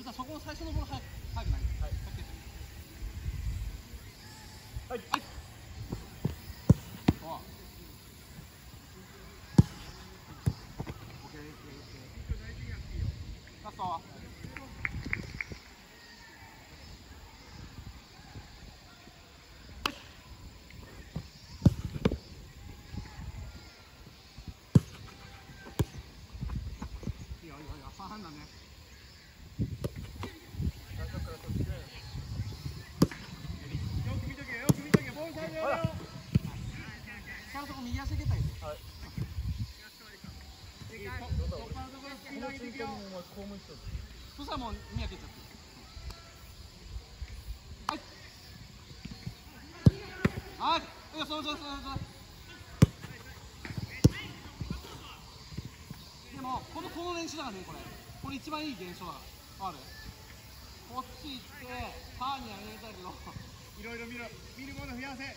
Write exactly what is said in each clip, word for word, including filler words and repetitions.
さんそこの最初のボール早く早くない。はい。はい。はい。お。オッケーオッケーオッケー。ラスト。いいよいいよいいよ。三半だね。右足蹴ったりする。はい。そしたらもう見分けちゃってる。はい。はい。いや、そうそうそうそう。でもこのこの練習だからね、これ。これ一番いい現象だから。ある。こっち行ってパーには入れたいけど。いろいろ見る見るもの増やせ。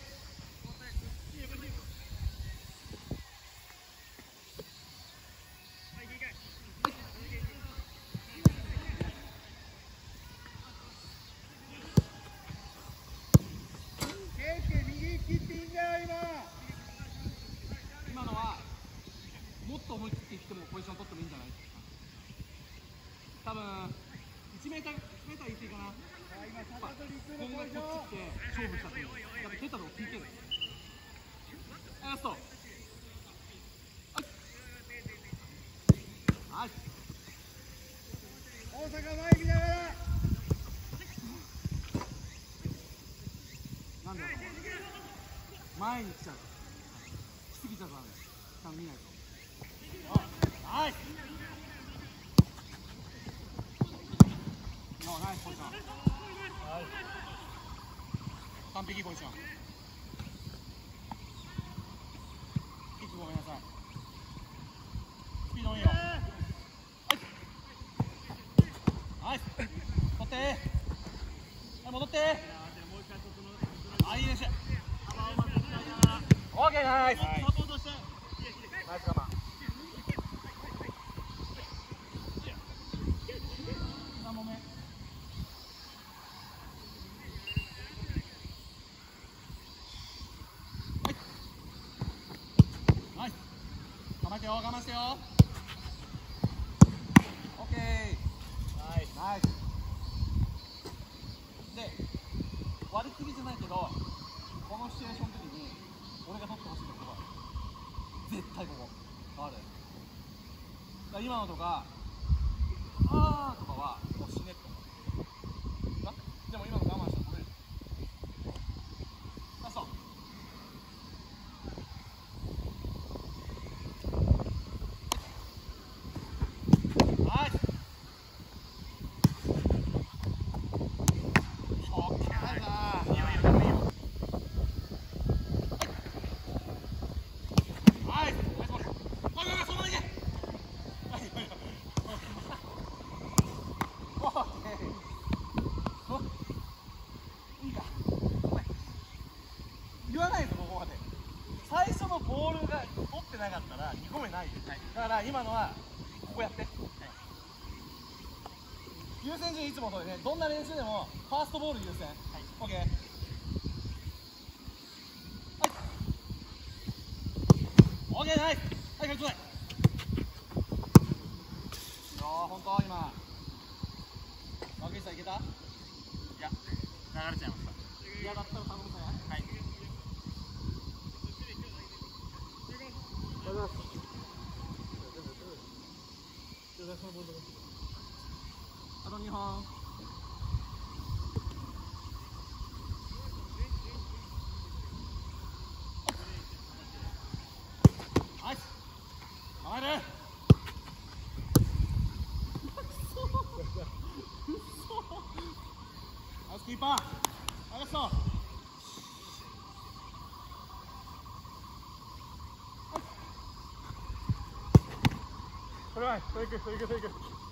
今のはもっと思い切っていってもポジション取ってもいいんじゃない。多分いちメーターいちメーターいっていいかな。今こんなこっちって勝負したっていう。やっぱ蹴ったとこ ピーケー です。ラスト。はいはい。大阪前見ながら。なんだろう。前に来ちゃう。来すぎちゃうからね。ちゃんと見ないと。ナイス。ナイスポジション。完璧ポジション。キックごめんなさい。スピードもいいよ。ナイス。取って。はい、戻って。あ、いい練習。オーケー、ナイス。ナイス我慢。さん問目。ナイス。構えてよ、我慢してよ。オッケー。ナイス。ナイス。で、割り切りじゃないけど、このシチュエーションの時に俺が取ってほしいところは絶対ここ。ある。だから今のとか、あーとかはもう死ねって思う。な？でも今の我慢したら取れる。ラスト。ナイス。オッケーだな。いいよいいよ、でもいいよ。ナイス。ナイスボール。おいおい、そのままいけ。オッケー。いいか。ごめん。言わないぞ、ここまで。最初のボールが取ってなかったらにこめないよ。だから今のはここやって。優先順位いつもそうでね、どんな練習でもファーストボール優先。はい、オッケー。オッケー、ナイス。はい、これちょうだい。よー、ほんと今脇下いけた？いや、流れちゃいました。嫌だったら頼むかや。はい。あとにほん。ナイス。構える。ナイスキーパー。ナイス。これは、それいく、それいく、それいく。